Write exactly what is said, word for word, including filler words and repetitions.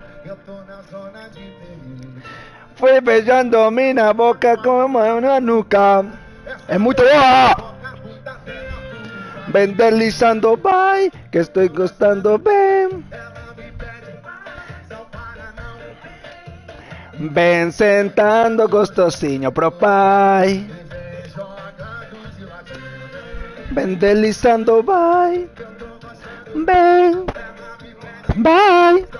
Fui beijando-me na boca como una nuca. Es muy boa. Ven deslizando, vai, que estoy gostando bem. Ven sentando gostosinho pro pai. Ven deslizando, vai. Ven, vai.